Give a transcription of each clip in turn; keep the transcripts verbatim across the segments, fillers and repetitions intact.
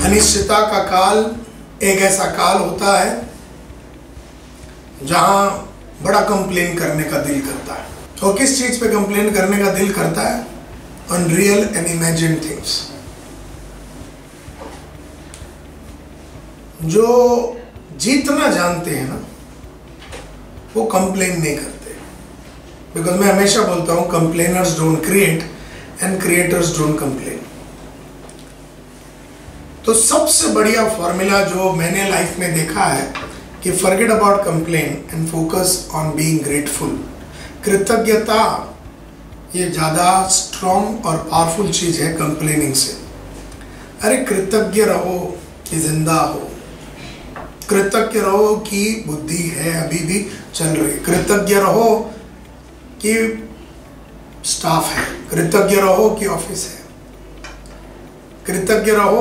अनिश्चितता का काल एक ऐसा काल होता है जहां बड़ा कंप्लेन करने का दिल करता है। और किस चीज पे कंप्लेन करने का दिल करता है? Unreal and imagine things. जो जीतना जानते हैं ना, वो कंप्लेन नहीं करते। बिकॉज मैं हमेशा बोलता हूं, complainers don't create and creators don't complain. तो सबसे बढ़िया फॉर्मूला जो मैंने लाइफ में देखा है कि forget about complain and focus on being grateful. कृतज्ञता ये ज़्यादा स्ट्रॉन्ग और पावरफुल चीज़ है कंप्लेनिंग से। अरे कृतज्ञ रहो कि जिंदा हो, कृतज्ञ रहो कि बुद्धि है अभी भी चल रही, कृतज्ञ रहो कि स्टाफ है, कृतज्ञ रहो कि ऑफिस है, कृतज्ञ रहो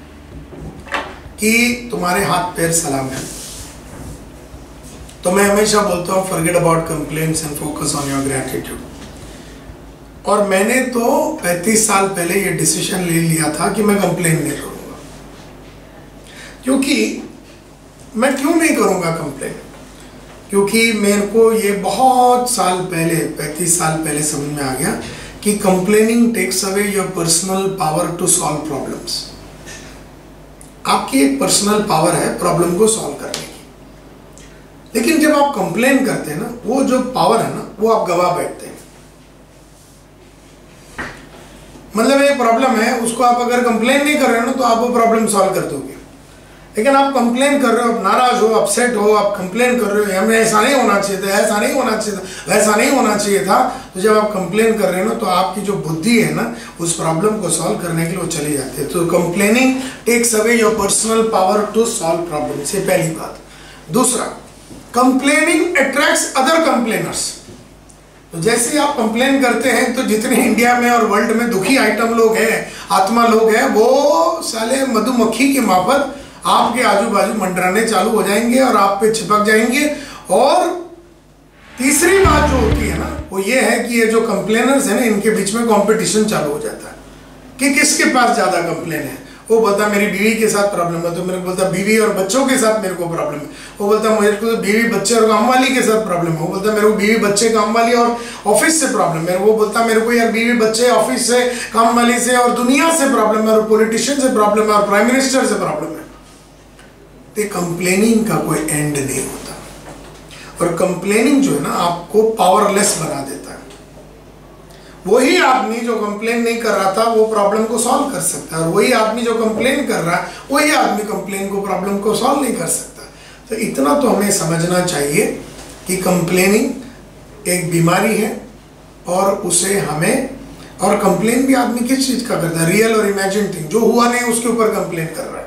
कि तुम्हारे हाथ पैर सलाम है। तो मैं हमेशा बोलता हूँ forget about complaints and focus on your gratitude. और मैंने तो पैंतीस साल पहले ये डिसीजन ले लिया था कि मैं कंप्लेन नहीं करूँगा। क्योंकि मैं क्यों नहीं करूँगा कंप्लेन? क्योंकि मेरे को ये बहुत साल पहले, पैंतीस साल पहले समझ में आ गया कि complaining takes away your personal power to solve problems. आपकी एक पर्सनल पावर है प्रॉब्लम को सॉल्व करने की, लेकिन जब आप कंप्लेन करते हैं ना, वो जो पावर है ना, वो आप गवा बैठते हैं। मतलब एक प्रॉब्लम है, उसको आप अगर कंप्लेन नहीं कर रहे हो ना, तो आप वो प्रॉब्लम सॉल्व कर दोगे। लेकिन आप कंप्लेन कर रहे हो, आप नाराज हो, अपसेट हो, आप कंप्लेन कर रहे हो, हमें ऐसा नहीं होना चाहिए था, ऐसा नहीं होना चाहिए था, वैसा नहीं होना चाहिए था। तो जब आप कंप्लेन कर रहे हो ना, तो आपकी जो बुद्धि है ना, उस प्रॉब्लम को सॉल्व करने के लिए वो चली जाती है। तो complaining takes away your personal power to solve problem, ये पहली बात। दूसरा, कंप्लेनिंग अट्रैक्ट्स अदर कंप्लेनर्स। तो जैसे आप कंप्लेन करते हैं, तो जितने इंडिया में और वर्ल्ड में दुखी आइटम लोग हैं, आत्मा लोग हैं, वो साले मधुमक्खी के माफत आपके आजू बाजू मंडराने चालू हो जाएंगे और आप पे चिपक जाएंगे। और तीसरी बात जो होती है ना, वो ये है कि ये जो कंप्लेनर्स है ना, इनके बीच में कंपटीशन चालू हो जाता है कि किसके पास ज्यादा कंप्लेन है। वो बोलता मेरी बीवी के साथ प्रॉब्लम है, तो मेरे को बोलता बीवी और बच्चों के साथ मेरे को प्रॉब्लम है। वो बोलता मेरे को बीवी बच्चे और काम वाली के साथ प्रॉब्लम है। वो बोलता मेरे को बीवी बच्चे काम वाली और ऑफिस से प्रॉब्लम है। वो बोलता मेरे को यार बीवी बच्चे ऑफिस से काम वाली से और दुनिया से प्रॉब्लम है, और पॉलिटिशियन से प्रॉब्लम है, और प्राइम मिनिस्टर से प्रॉब्लम है। तो कंप्लेनिंग का कोई एंड नहीं होता। और कंप्लेनिंग जो है ना, आपको पावरलेस बना देता है। वही आदमी जो कंप्लेन नहीं कर रहा था, वो प्रॉब्लम को सॉल्व कर सकता है, और वही आदमी जो कंप्लेन कर रहा है, वही आदमी कंप्लेन को प्रॉब्लम को सॉल्व नहीं कर सकता। तो इतना तो हमें समझना चाहिए कि कंप्लेनिंग एक बीमारी है, और उसे हमें, और कंप्लेन भी आदमी किस चीज का करता है? रियल और इमेजिन थिंग। जो हुआ नहीं उसके ऊपर कंप्लेन कर रहा है।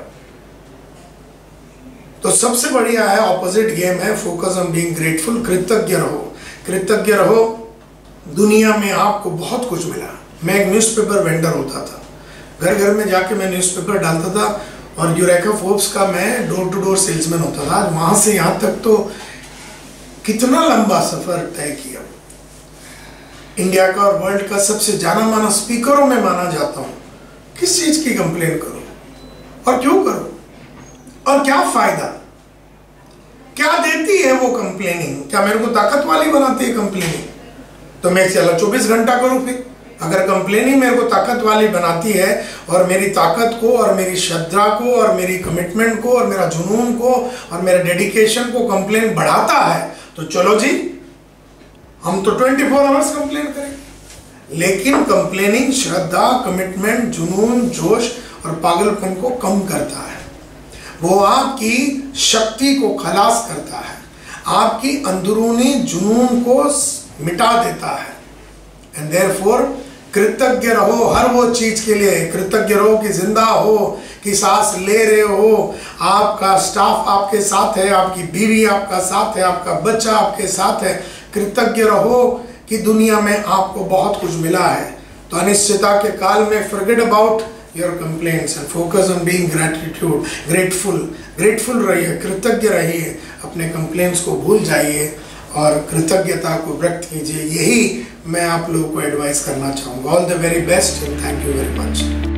तो सबसे बढ़िया है, ऑपोजिट गेम है, फोकस ऑन बीइंग ग्रेटफुल। कृतज्ञ रहो, कृतज्ञ रहो। दुनिया में आपको बहुत कुछ मिला। मैं एक न्यूज़पेपर वेंडर होता था, घर घर में जाके मैं न्यूज़पेपर डालता था, और यूरेका फोर्ब्स का मैं डोर टू डोर सेल्समैन होता था। वहां से यहाँ तक तो कितना लंबा सफर तय किया। इंडिया का और वर्ल्ड का सबसे जाना माना स्पीकरों में माना जाता हूँ। किस चीज की कंप्लेन करूं और क्यों करूं, और क्या फायदा, क्या देती है वो कंप्लेनिंग? क्या मेरे को ताकत वाली बनाती है कंप्लेनिंग? तो मैं चलो चौबीस घंटा करूं फिर। अगर कंप्लेनिंग मेरे को ताकत वाली बनाती है, और मेरी ताकत को, और मेरी श्रद्धा को, और मेरी कमिटमेंट को, और मेरा जुनून को, और मेरा डेडिकेशन को कंप्लेन बढ़ाता है, तो चलो जी हम तो चौबीस आवर्स कंप्लेन करें। लेकिन कंप्लेनिंग श्रद्धा, कमिटमेंट, जुनून, जोश और पागलपन को कम करता है। वो आपकी शक्ति को खलास करता है, आपकी अंदरूनी जुनून को मिटा देता है। एंड देयरफॉर कृतज्ञ रहो हर वो चीज के लिए। कृतज्ञ रहो कि जिंदा हो, कि सांस ले रहे हो, आपका स्टाफ आपके साथ है, आपकी बीवी आपका साथ है, आपका बच्चा आपके साथ है। कृतज्ञ रहो कि दुनिया में आपको बहुत कुछ मिला है। तो अनिश्चितता के काल में forget about your complaints and focus on being gratitude grateful grateful रहिए, कृतज्ञ रहिए, अपने कंप्लेंट्स को भूल जाइए और कृतज्ञता को व्यक्त कीजिए। यही मैं आप लोगों को एडवाइस करना चाहूँगा। All the very best and thank you very much.